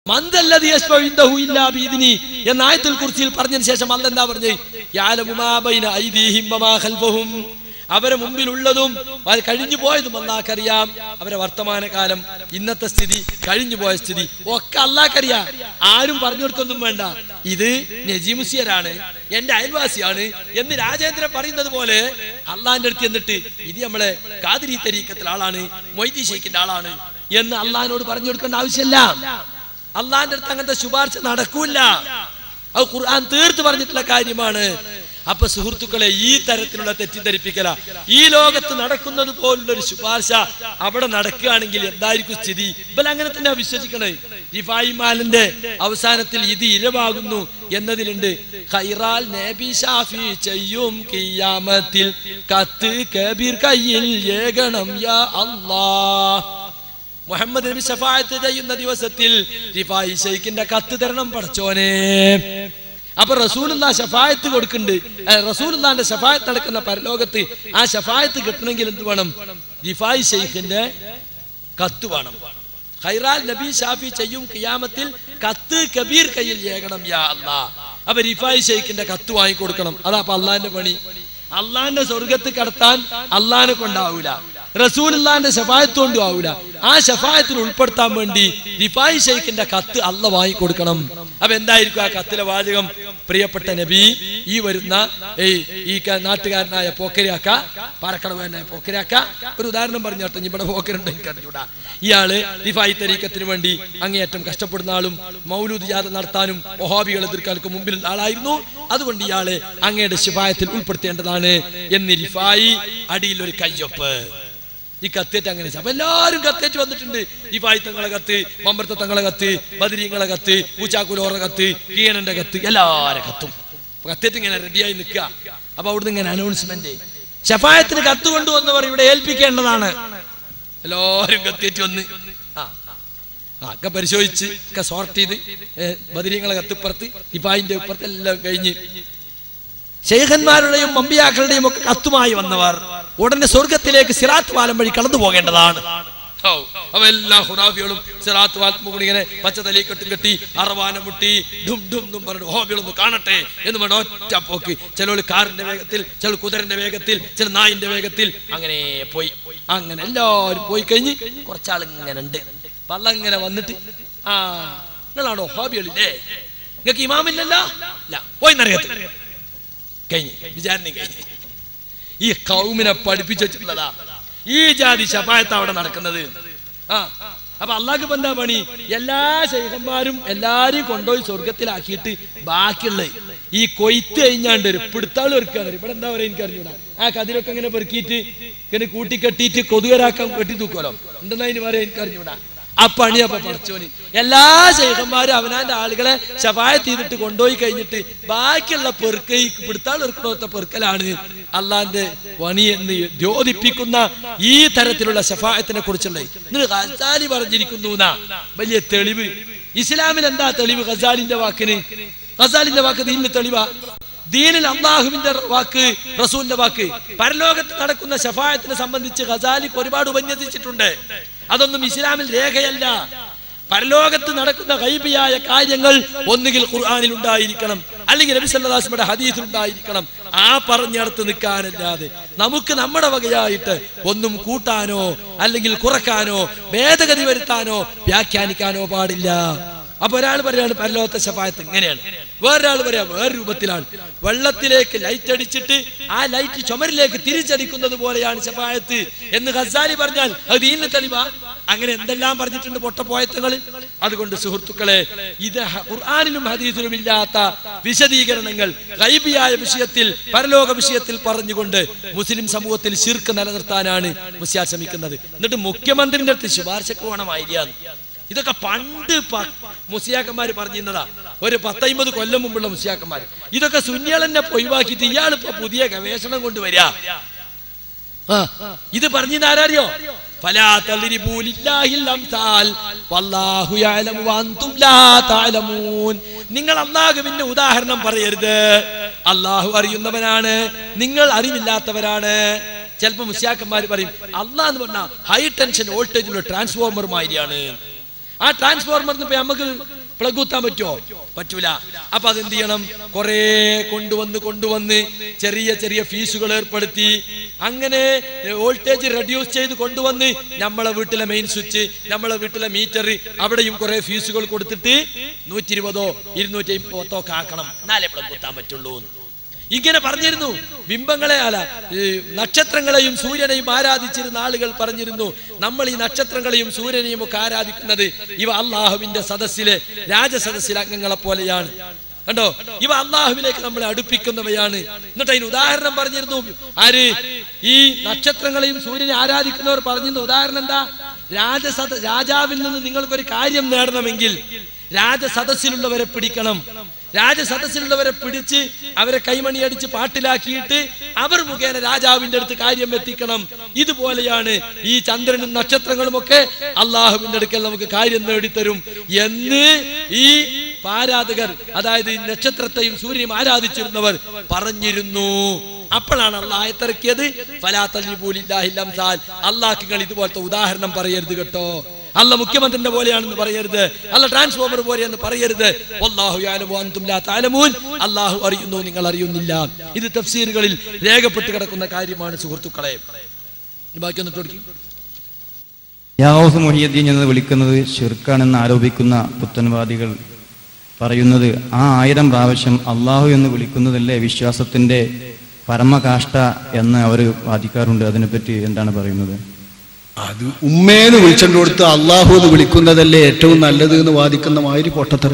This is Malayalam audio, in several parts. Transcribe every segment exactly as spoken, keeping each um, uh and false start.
മന്ദല്ലദീ യശ്ഫഉ ഇൻദഹു ഇല്ലാ ബിഇദ്നി എന്ന ആയത്തുൽ കുർസിയിൽ പറഞ്ഞതിന് ശേഷം അല്ലാഹ് എന്താ പറഞ്ഞേ? യഅലമു മാ ബൈന ഐദീഹിം വമാ ഖൽഫഹും, അവരെ മുമ്പിലുള്ളതും കഴിഞ്ഞു പോയതും അല്ലാഹ്ക്കറിയാം. അവരെ വർത്തമാനകാലം, ഇന്നത്തെ സ്ഥിതി, കഴിഞ്ഞു പോയ സ്ഥിതി ഒക്കെ അല്ലാഹ്ക്കറിയാം. ആരും പറഞ്ഞു കൊടുക്കൊന്നും വേണ്ട. ഇത് നജീമുസിയരാണ്, എന്റെ അയൽവാസിയാണ് എന്ന് രാജേന്ദ്രൻ പറയുന്നത് പോലെ അള്ളാഹിന്റെ അടുത്ത് എന്നിട്ട് ഇത് നമ്മളെ ഖാദിരി തരീഖത്തിലെ ആളാണ്, മൊയ്തി ഷെയ്ഖിന്റെ ആളാണ് എന്ന് അള്ളാഹിനോട് പറഞ്ഞു കൊടുക്കേണ്ട ആവശ്യമില്ല. അള്ളാഹിന്റെ അടുത്ത് അങ്ങനത്തെ ശുപാർശ നടക്കൂല. അത് ഖുർആൻ തീർത്ത് പറഞ്ഞിട്ടുള്ള കാര്യമാണ്. അപ്പൊ സുഹൃത്തുക്കളെ, ഈ തരത്തിലുള്ള തെറ്റിദ്ധരിപ്പിക്കല, ഈ ലോകത്ത് നടക്കുന്നത് പോലുള്ളൊരു ശുപാർശ അവിടെ നടക്കുകയാണെങ്കിൽ എന്തായിരിക്കും സ്ഥിതി? ഇവൽ അങ്ങനെ തന്നെ വിശ്വസിക്കണേ. റിഫായി മാലിന്റെ അവസാനത്തിൽ ഇത് ഇരവാകുന്നു എന്നതിലുണ്ട്. ഖൈറാൽ നബി ഷാഫി ചെയ്യും ഖിയാമത്തിൽ കത്ത് കബീർ കയ്യിൽ ഏകണം യാ അല്ലാഹ്. മുഹമ്മദ് നബി ശഫാഅത്ത് ചെയ്യുന്ന ദിവസത്തിൽ റിഫായി ഷെയ്ഖിന്റെ കത്ത് തരണം പടച്ചോനെ. അപ്പൊ റസൂലുള്ളാഹി ശഫാഅത്ത് കൊടുക്കുന്നുണ്ട്. റസൂലുള്ളാഹിന്റെ ശഫാഅത്ത് നടക്കുന്ന പരലോകത്ത് ആ ശഫാഅത്ത് കിട്ടണമെങ്കിൽ എന്ത് വേണം? റിഫായി ഷെയ്ഖിന്റെ കത്ത് വേണം. ഖൈറാൽ നബി ഷാഫി ചെയ്യും ഖിയാമത്തിൽ കത്ത് കബീർ കയ്യിൽ ഏകണം യാ അല്ലാഹ്. അപ്പൊ റിഫായി ഷെയ്ഖിന്റെ കത്ത് വാങ്ങി കൊടുക്കണം. അതാ അപ്പൊ അള്ളാഹിന്റെ പണി. അള്ളാഹിന്റെ സ്വർഗത്ത് കടത്താൻ അള്ളാഹിനെ കൊണ്ടാവൂല, റസൂലുള്ളാഹിന്റെ ശഫാഅത്ത് കൊണ്ടും ആവൂല. ആ ശഫാഅത്തിൽ ഉൾപ്പെടുത്താൻ വേണ്ടി റിഫായി ഷെയ്ഖിന്റെ കത്ത് അള്ള വാങ്ങി കൊടുക്കണം. അപ്പൊ എന്തായിരിക്കും ആ കത്തിലെ വാചകം? പ്രിയപ്പെട്ട നബി, ഈ വരുന്ന ഈ നാട്ടുകാരനായ പോക്കരിയാക്ക, പാറക്കടവുകാരനായ പോക്കരിയാക്ക, ഒരു ഉദാഹരണം പറഞ്ഞു കേട്ടോ, ഇവിടെ പോക്കരുണ്ട് എനിക്കറിഞ്ഞൂടാ. ഇയാള് റിഫായി തരീഖത്തിന് വേണ്ടി അങ്ങേയറ്റം കഷ്ടപ്പെടുന്ന ആളും മൗലൂദ് ജാഥ നടത്താനും വഹാബികളെ എതിർക്കാനൊക്കെ മുമ്പിലുള്ള ആളായിരുന്നു. അതുകൊണ്ട് ഇയാളെ അങ്ങയുടെ ശഫാഅത്തിൽ ഉൾപ്പെടുത്തേണ്ടതാണ് എന്ന് റിഫായി അടിയിൽ ഒരു കയ്യൊപ്പ്. ഈ കത്തേറ്റ് അങ്ങനെ അപ്പൊ എല്ലാവരും കത്തേറ്റ് വന്നിട്ടുണ്ട്. ഈ പായ്ത്തങ്ങളെ കത്ത്, മമ്പർത്ത തങ്ങളെ കത്ത്, ബദരീങ്ങളെ കത്ത്, പൂച്ചാക്കുലോറ കത്ത്, കീണന്റെ കത്ത്, എല്ലാരും കത്തും. കത്തേറ്റ് ഇങ്ങനെ റെഡിയായി നിൽക്കുക. അപ്പൊ അവിടുന്ന് ഇങ്ങനെ അനൗൺസ്മെന്റ്, ശഫാഅത്തിന് കത്ത് കൊണ്ടുവന്നവർ ഇവിടെ ഏൽപ്പിക്കേണ്ടതാണ്. എല്ലാവരും കത്തേറ്റ് വന്ന് ആ ഒക്കെ പരിശോധിച്ച് ഒക്കെ സോർട്ട് ചെയ്ത് ബദരീങ്ങളെ കത്തിപ്പുറത്ത് ഇപ്പായിന്റെ ഇപ്പുറത്ത് എല്ലാം കഴിഞ്ഞ് ശൈഖന്മാരുടെയും അമ്പിയാക്കളുടെയും ഒക്കെ കത്തുമായി വന്നവർ ഉടനെ സ്വർഗത്തിലേക്ക് സിറാത്ത് പാലം വഴി കടന്നു പോകേണ്ടതാണ്. അവ എല്ലാ ഹുറാഫികളും സിറാത്ത് പാലം ഇങ്ങനെ പച്ച തലയിൽ കെട്ടും കെട്ടി അറവാന മുട്ടി ഡും ഡും ഡും പറഞ്ഞു ഹോബികളൊന്ന് കാണട്ടെ എന്ന് പറഞ്ഞ ഒറ്റ പോക്ക്. ചിലർ കാറിന്റെ വേഗത്തിൽ, ചില കുതിരന്റെ വേഗത്തിൽ, ചില നായിന്റെ വേഗത്തിൽ അങ്ങനെ പോയി. അങ്ങനെ എല്ലാവരും പോയി കഴിഞ്ഞ് കുറച്ചാൾ ഇങ്ങനെ ഉണ്ട്. പള്ള ഇങ്ങനെ വന്നിട്ട്, ആ നിങ്ങളാണോ ഹോബികളില്ലേ? നിങ്ങൾക്ക് ഇമാമില്ലല്ലോ? ഇല്ല, പോയി നരകത്ത് കഴിഞ്ഞ് വിചാരണ കഴിഞ്ഞ്. ഈ കൗമിനെ പഠിപ്പിച്ചു വെച്ചിട്ടുള്ളതാ ഈ ജാതി ശഫാഅത്ത് അവിടെ നടക്കുന്നത്. ആ അപ്പൊ അള്ളാഹ്ക്ക് ഇപ്പൊ എന്താ പണി? എല്ലാ ശൈഖന്മാരും എല്ലാരും കൊണ്ടുപോയി സ്വർഗത്തിലാക്കിയിട്ട് ബാക്കിയുള്ള ഈ കൊയ്ത്ത് കഴിഞ്ഞാണ്ട് ഒരു പിടുത്താൾ ഒരുക്കാണ്. ഇവിടെ എന്താ പറയാ എനിക്കറിഞ്ഞൂടാ. ആ കതിരൊക്കെ ഇങ്ങനെ പെറുക്കിയിട്ട് ഇങ്ങനെ കൂട്ടിക്കെട്ടിയിട്ട് കൊതുകരാക്കാൻ കെട്ടി തൂക്കുമല്ലോ, എന്തെന്നാ അതിന് പറയാ എനിക്കറിഞ്ഞൂടാ. ആ പണിയപ്പോ പഠിച്ചോന് എല്ലാ ശൈഖന്മാരും അവനാന്റെ ആളുകളെ ശഫാഅത്ത് ചെയ്തിട്ട് കൊണ്ടുപോയി കഴിഞ്ഞിട്ട് ബാക്കിയുള്ള പെറുക്ക ഈ പിടുത്താൾ എടുക്കണത്തെ പെറുക്കലാണ് അള്ളാന്റെ പണി എന്ന് ദ്യോതിപ്പിക്കുന്ന ഈ തരത്തിലുള്ള ശഫാഅത്തിനെ കുറിച്ചുള്ള ഇതിന് ഖസാലി പറഞ്ഞിരിക്കുന്നു എന്നാ വലിയ തെളിവ്. ഇസ്ലാമിൽ എന്താ തെളിവ്? ഖസാലിന്റെ വാക്കിന്. ഖസാലിന്റെ വാക്ക് ദീനിന് തെളിവാ. ദീനിൽ അള്ളാഹുവിന്റെ വാക്ക്, റസൂലിന്റെ വാക്ക്. പരലോകത്ത് നടക്കുന്ന ശഫാഅത്തിനെ സംബന്ധിച്ച് ഖസാലിക്ക് ഒരുപാട് ഉപന്യസിച്ചിട്ടുണ്ട്. അതൊന്നും ഇസ്ലാമിൽ രേഖയല്ല. പരലോകത്ത് നടക്കുന്ന ഗൈബിയായ കാര്യങ്ങൾ ഒന്നുകിൽ ഖുർആനിൽ ഉണ്ടായിരിക്കണം, അല്ലെങ്കിൽ നബി സല്ലല്ലാഹു അലൈഹി വസല്ലമയുടെ ഹദീസിൽ ഉണ്ടായിരിക്കണം. ആ പറഞ്ഞടുത്ത് നിൽക്കാനല്ലാതെ നമുക്ക് നമ്മുടെ വകയായിട്ട് ഒന്നും കൂട്ടാനോ അല്ലെങ്കിൽ കുറക്കാനോ ഭേദഗതി വരുത്താനോ വ്യാഖ്യാനിക്കാനോ പാടില്ല. അപ്പൊ ഒരാൾ പറയാണ് പരലോകത്തെ ശഫാഅത്ത് ഇങ്ങനെയാണ്, വേറൊരാൾ പറയാ വേറെ രൂപത്തിലാണ്. വെള്ളത്തിലേക്ക് ലൈറ്റ് അടിച്ചിട്ട് ആ ലൈറ്റ് ചുമരിലേക്ക് തിരിച്ചടിക്കുന്നത് പോലെയാണ് ശഫാഅത്ത് എന്ന് ഖസാലി പറഞ്ഞാൽ അത് ദീനിന് തെളിവാ? അങ്ങനെ എന്തെല്ലാം പറഞ്ഞിട്ടുണ്ട് പൊട്ടപ്പോയത്തങ്ങൾ. അതുകൊണ്ട് സുഹൃത്തുക്കളെ, ഇത് ഖുർആനിലും ഹദീസിലും ഇല്ലാത്ത വിശദീകരണങ്ങൾ ഗൈബിയായ വിഷയത്തിൽ, പരലോക വിഷയത്തിൽ പറഞ്ഞുകൊണ്ട് മുസ്ലിം സമൂഹത്തിൽ ശിർക്ക് നിലനിർത്താനാണ് മുസ്ലിയാർ ശ്രമിക്കുന്നത്. എന്നിട്ട് മുഖ്യമന്ത്രിന്റെ അടുത്ത് ശുപാർശക്ക് പോകണമായിരിക്കാണ്. ഇതൊക്കെ പണ്ട് മുസ്ലിയാക്കന്മാര് പറഞ്ഞിരുന്നതാ, ഒരു പത്തൈമ്പത് കൊല്ലം മുമ്പുള്ള മുസ്ലിയാക്കന്മാര്. ഇതൊക്കെ സുന്നികളെന്നെ ഒഴിവാക്കിയിട്ട് ഇയാളിപ്പോ പുതിയ ഗവേഷണം കൊണ്ടുവരിക. ആ ഇത് പറഞ്ഞത് ആരാറിയോ? ഫലാ തളിരിബൂ ലില്ലാഹിൽ അംസാൽ വല്ലാഹു യഅലമു വഅൻതും ലാ തഅലമൂൻ. നിങ്ങൾ അല്ലാഹുവിന്റെ ഉദാഹരണം പറയരുത്. അല്ലാഹു അറിയുന്നവനാണ്, നിങ്ങൾ അറിവില്ലാത്തവരാണ്. ചിലപ്പോ മുസ്ലിയാക്കന്മാർ പറയും അല്ലാഹ് എന്ന് പറഞ്ഞാൽ ഹൈ ടെൻഷൻ വോൾട്ടേജിലുള്ള ട്രാൻസ്ഫോർമർ മാതിരിയാണ്. ആ ട്രാൻസ്ഫോർമറിന് ഇപ്പൊ നമുക്ക് പ്ലഗ് കുത്താൻ പറ്റുമോ? പറ്റൂല. അപ്പൊ അതെന്ത് ചെയ്യണം? കുറെ കൊണ്ടുവന്ന് കൊണ്ടുവന്ന് ചെറിയ ചെറിയ ഫീസുകൾ ഏർപ്പെടുത്തി അങ്ങനെ വോൾട്ടേജ് റെഡ്യൂസ് ചെയ്ത് കൊണ്ടുവന്ന് നമ്മളെ വീട്ടിലെ മെയിൻ സ്വിച്ച്, നമ്മളെ വീട്ടിലെ മീറ്റർ, അവിടെയും കുറെ ഫീസുകൾ കൊടുത്തിട്ട് നൂറ്റി ഇരുപതോ ഇരുന്നൂറ്റി അമ്പതോ ഒക്കെ ആക്കണം, എന്നാലേ പ്ലഗ് കുത്താൻ പറ്റുള്ളൂ. ഇങ്ങനെ പറഞ്ഞിരുന്നു. ബിംബങ്ങളെ അല്ല നക്ഷത്രങ്ങളെയും സൂര്യനെയും ആരാധിച്ചിരുന്ന ആളുകൾ പറഞ്ഞിരുന്നു, നമ്മൾ ഈ നക്ഷത്രങ്ങളെയും സൂര്യനെയും ഒക്കെ ആരാധിക്കുന്നത് ഇവ അള്ളാഹുവിന്റെ സദസ്സിലെ രാജസദസ്സിലെ അംഗങ്ങളെ പോലെയാണ്. കണ്ടോ, ഇവ അള്ളാഹുവിലേക്ക് നമ്മളെ അടുപ്പിക്കുന്നവയാണ്. എന്നിട്ട് അതിന് ഉദാഹരണം പറഞ്ഞിരുന്നു. ആര്? ഈ നക്ഷത്രങ്ങളെയും സൂര്യനെ ആരാധിക്കുന്നവർ പറഞ്ഞിരുന്ന ഉദാഹരണം എന്താ? രാജസദ രാജാവിൽ നിന്ന് നിങ്ങൾക്കൊരു കാര്യം നേടണമെങ്കിൽ രാജസദസ്സിലുള്ളവരെ പിടിക്കണം. രാജസദസ്സിലുള്ളവരെ പിടിച്ച് അവരെ കൈമണിയടിച്ച് പാട്ടിലാക്കിയിട്ട് അവർ മുഖേന രാജാവിന്റെ അടുത്ത് കാര്യം എത്തിക്കണം. ഇതുപോലെയാണ് ഈ ചന്ദ്രനും നക്ഷത്രങ്ങളും ഒക്കെ അള്ളാഹുവിന്റെ അടുക്കൽ നമുക്ക് കാര്യം നേടിത്തരും എന്ന് ഈ ആരാധകർ, അതായത് നക്ഷത്രത്തെയും സൂര്യനെയും ആരാധിച്ചിരുന്നവർ പറഞ്ഞിരുന്നു. അപ്പോഴാണ് അള്ളാഹ് ആയത്തിറക്കിയത്, ഫലാ തദ്രിബൂ ലില്ലാഹിൽ അംസാൽ, അള്ളാഹ് നിങ്ങൾ ഇതുപോലത്തെ ഉദാഹരണം പറയരുത് കേട്ടോ. അല്ല മുഖ്യമന്ത്രിന്റെ പോലെയാണെന്ന് പറയരുത്, അല്ല ട്രാൻസ്ഫോമർ പോലെയെന്ന് പറയരുത്. വല്ലാഹു യഅലമു വഅൻതും ലാ തഅലമൂൻ, അല്ലാഹു അറിയുന്നു, നിങ്ങൾ അറിയുന്നില്ല. ഇത് തഫ്സീറുകളിൽ രേഖപ്പെട്ട് കിടക്കുന്ന കാര്യമാണ് സുഹൃത്തുക്കളെ. ബാക്കി ഒന്ന് തുടങ്ങി. യാഊസ് മുഹിയുദ്ദീൻ എന്ന് വിളിക്കുന്നത് ശിർക്കാണെന്ന് ആരോപിക്കുന്ന പുത്തൻവാദികൾ പറയുന്നത് ആ ആയിരം പ്രാവശ്യം അള്ളാഹു എന്ന് വിളിക്കുന്നതല്ലേ വിശ്വാസത്തിന്റെ പരമകാഷ്ഠ എന്ന് അവർ വാദിക്കാറുണ്ട്. അതിനെപ്പറ്റി എന്താണ് പറയുന്നത്? അത് ഉമ്മേന്ന് വിളിച്ചോണ്ട് കൊടുത്ത് അള്ളാഹു എന്ന് വിളിക്കുന്നതല്ലേ ഏറ്റവും നല്ലത് എന്ന് വാദിക്കുന്ന മാതിരി പൊട്ടത്തരം.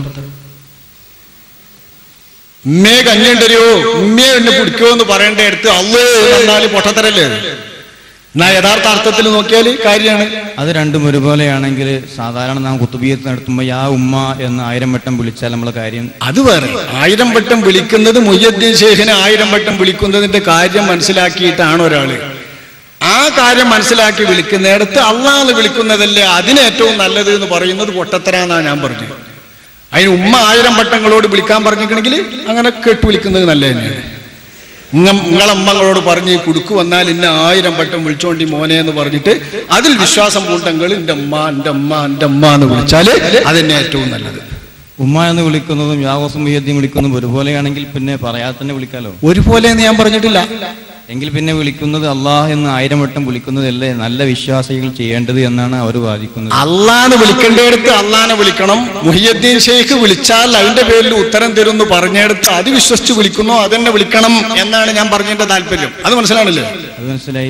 ഉമ്മയെ കഞ്ഞണ്ടരോ ഉമ്മയെ എന്നെ പിടിക്കോ എന്ന് പറയേണ്ട അടുത്ത് അള്ളാഹു എന്നാല് പൊട്ടത്തരല്ലേ? എന്നാ യഥാർത്ഥ അർത്ഥത്തിൽ നോക്കിയാൽ കാര്യമാണ്. അത് രണ്ടും ഒരുപോലെയാണെങ്കിൽ സാധാരണ നാം കുത്തുബിയത്ത് നടത്തുമ്പോൾ യാ ഉമ്മ എന്ന് ആയിരം വട്ടം വിളിച്ചാൽ നമ്മളെ കാര്യം അത് വേറെ. ആയിരം വട്ടം വിളിക്കുന്നത് മുഹ്യിദ്ദീൻ ശൈഖിനെ ആയിരം വട്ടം വിളിക്കുന്നതിന്റെ കാര്യം മനസ്സിലാക്കിയിട്ടാണ് ഒരാള്. ആ കാര്യം മനസ്സിലാക്കി വിളിക്കുന്നിടത്ത് അള്ളാഹ് വിളിക്കുന്നതല്ലേ അതിന് ഏറ്റവും നല്ലത് എന്ന് പറയുന്നത് പൊട്ടത്തരാന്നാ ഞാൻ പറഞ്ഞത്. അതിന് ഉമ്മ ആയിരം വട്ടങ്ങളോട് വിളിക്കാൻ പറഞ്ഞിട്ടുണ്ടെങ്കിൽ അങ്ങനെ കേട്ടു വിളിക്കുന്നത് നല്ല തന്നെയാണ്. നിങ്ങളമ്മങ്ങളോട് പറഞ്ഞ് കുടുക്ക് വന്നാൽ ഇന്ന ആയിരം വട്ടം വിളിച്ചോണ്ടി മോനെ എന്ന് പറഞ്ഞിട്ട് അതിൽ വിശ്വാസം പൂണ്ടെങ്കിൽ എൻ്റെ അമ്മ എൻ്റെ അമ്മ എൻ്റെ അമ്മ എന്ന് വിളിച്ചാല് അതന്നെ ഏറ്റവും നല്ലത്. ഉമ്മ എന്ന് വിളിക്കുന്നതും യാഊസ് മുഹിയുദ്ദീൻ വിളിക്കുന്നതും ഒരുപോലെയാണെങ്കിൽ പിന്നെ പറയാതെ തന്നെ വിളിക്കാലോ. ഒരുപോലെ എന്ന് ഞാൻ പറഞ്ഞിട്ടില്ല. എങ്കിൽ പിന്നെ വിളിക്കുന്നത് അള്ളാഹ് എന്ന് ആയിരം വട്ടം വിളിക്കുന്നതല്ലേ നല്ല വിശ്വാസികൾ ചെയ്യേണ്ടത് എന്നാണ് അവർ വാദിക്കുന്നത്. അള്ളാഹ് വിളിക്കേണ്ടടുത്ത് അള്ളാഹനെ വിളിക്കണം. മുഹിയുദ്ദീൻ ശൈഖ് വിളിച്ചാൽ അതിന്റെ പേരിൽ ഉത്തരം തരുമെന്ന് പറഞ്ഞെടുത്ത് അത് വിശ്വസിച്ച് വിളിക്കുന്നു, അതെന്നെ വിളിക്കണം എന്നാണ് ഞാൻ പറഞ്ഞതിന്റെ താല്പര്യം. അത് മനസ്സിലാണല്ലേ? അത് മനസ്സിലായി.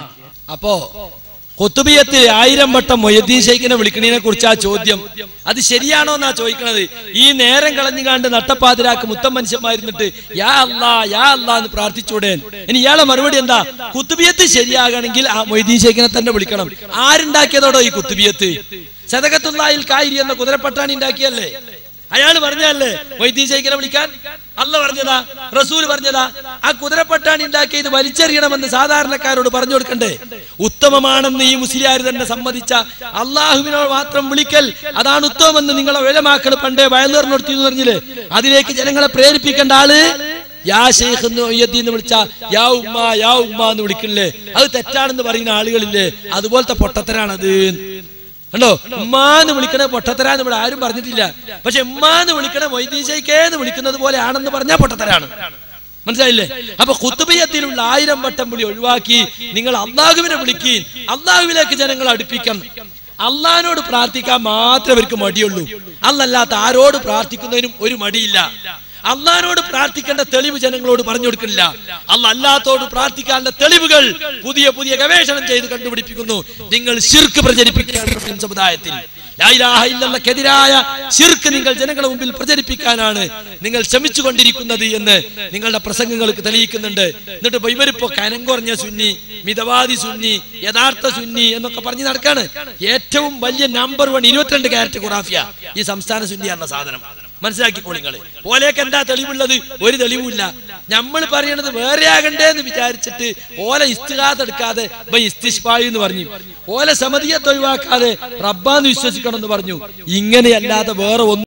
അപ്പോ ഖുതുബിയത്ത് ആയിരം വട്ടം മുഹ്യിദ്ദീൻ ശൈഖിനെ വിളിക്കണതിനെ കുറിച്ച് ആ ചോദ്യം അത് ശരിയാണോ എന്നാ ചോദിക്കണത്. ഈ നേരം കളഞ്ഞുകാണ്ട് നട്ടപ്പാതിരാക്ക് മുത്തം മനുഷ്യന്മാരുന്നിട്ട് യാ അല്ലാ യാ അല്ലാ എന്ന് പ്രാർത്ഥിച്ചൂടെ? ഇനി ഇയാളെ മറുപടി എന്താ? ഖുതുബിയത്ത് ശരിയാകണമെങ്കിൽ ആ മുഹ്യിദ്ദീൻ ശൈഖിനെ തന്നെ വിളിക്കണം. ആരുണ്ടാക്കിയതോടോ ഈ ഖുതുബിയത്ത്? സദഖത്തുല്ലാഹിൽ കായിരി എന്ന കുതിരപ്പട്ടാണി ഉണ്ടാക്കിയല്ലേ? അയാൾ പറഞ്ഞല്ലേ മുഹ്യിദ്ദീൻ ശൈഖിനെ വിളിക്കാൻ? അല്ല പറഞ്ഞതാ? റസൂൽ പറഞ്ഞതാ? ആ കുതിരപ്പട്ടാണി ഉണ്ടാക്കിയത് വലിച്ചെറിയണമെന്ന് സാധാരണക്കാരോട് പറഞ്ഞു കൊടുക്കണ്ടേ? ഉത്തമമാണെന്ന് ഈ മുസ്ലിയാർ തന്നെ സമ്മതിച്ച അള്ളാഹുവിനോട് മാത്രം വിളിക്കൽ അതാണ് ഉത്തമമെന്ന് നിങ്ങളെ ഉലമാക്കൾ പണ്ടേ വയലുറന്നോർത്തി എന്ന് പറഞ്ഞില്ലേ? അതിലേക്ക് ജനങ്ങളെ പ്രേരിപ്പിക്കേണ്ട ആള് യാ ശൈഖ് എന്ന് മുഹ്യിദ്ദീൻ എന്ന് വിളിച്ച യാ ഉമ്മ യാ ഉമ്മ എന്ന് വിളിക്കില്ലേ? അത് തെറ്റാണെന്ന് പറയുന്ന ആളുകളില്ലേ? അതുപോലത്തെ പൊട്ടത്തരാണത്. കണ്ടോ, ഉമ്മാന്ന് വിളിക്കണ പൊട്ടത്തരാന്ന് ഇവിടെ ആരും പറഞ്ഞിട്ടില്ല. പക്ഷെ ഉമ്മാന്ന് വിളിക്കണ മുഹ്യിദ്ദീൻ ശൈഖേന്ന് വിളിക്കുന്നത് പോലെ ആണെന്ന് പറഞ്ഞാൽ പൊട്ടത്തരാണ്. മനസ്സിലായില്ലേ? അപ്പൊ ഖുതുബിയത്തിലുള്ള ആയിരം വട്ടം വിളി ഒഴിവാക്കി നിങ്ങൾ അള്ളാഹുവിനെ വിളിക്കുകയും അള്ളാഹുവിലേക്ക് ജനങ്ങൾ അടുപ്പിക്കണം. അള്ളാഹിനോട് പ്രാർത്ഥിക്കാൻ മാത്രമേ അവർക്ക് മടിയുള്ളൂ. അല്ലല്ലാത്ത ആരോട് പ്രാർത്ഥിക്കുന്നതിനും ഒരു മടിയില്ല. അള്ളാഹിനോട് പ്രാർത്ഥിക്കേണ്ട തെളിവ് ജനങ്ങളോട് പറഞ്ഞു കൊടുക്കില്ല. അള്ളാഹ് അല്ലാത്തോട് പ്രാർത്ഥിക്കാനുള്ള തെളിവുകൾ പുതിയ പുതിയ ഗവേഷണം ചെയ്ത് കണ്ടുപിടിപ്പിക്കുന്നു. നിങ്ങൾ ശിർക്ക് പ്രചരിപ്പിക്കാൻ സമുദായത്തിൽ ലാ ഇലാഹ ഇല്ലല്ലാഹ്ക്കെതിരായ ശിർക്ക് നിങ്ങൾ ജനങ്ങളുടെ മുമ്പിൽ പ്രചരിപ്പിക്കാനാണ് നിങ്ങൾ ശ്രമിച്ചുകൊണ്ടിരിക്കുന്നത് എന്ന് നിങ്ങളുടെ പ്രസംഗങ്ങൾക്ക് തെളിയിക്കുന്നുണ്ട്. എന്നിട്ട് ഇവരിപ്പോ കനം കുറഞ്ഞ സുന്നി, മിതവാദി സുന്നി, യഥാർത്ഥ സുന്നി എന്നൊക്കെ പറഞ്ഞ് നടക്കാണ്. ഏറ്റവും വലിയ നമ്പർ വൺ ഇരുപത്തിരണ്ട് ക്യാരറ്റ് ഖുറാഫിയ ഈ സംസ്ഥാന സുന്നി എന്ന സാധനം. മനസ്സിലാക്കിക്കോ നിങ്ങള്. ഓലേക്ക് എന്താ തെളിവുള്ളത്? ഒരു തെളിവുമില്ല. നമ്മൾ പറയണത് വേറെ ആകണ്ടേ എന്ന് വിചാരിച്ചിട്ട് ഓല ഇസ്തിഗാത്ത് എടുക്കാതെ ഇസ്തിശ്ഫായി എന്ന് പറഞ്ഞു, ഓല സമതിയത്ത് ഒഴിവാക്കാതെ റബ്ബാന്ന് വിശ്വസിക്കണം എന്ന് പറഞ്ഞു. ഇങ്ങനെയല്ലാതെ വേറെ ഒന്നും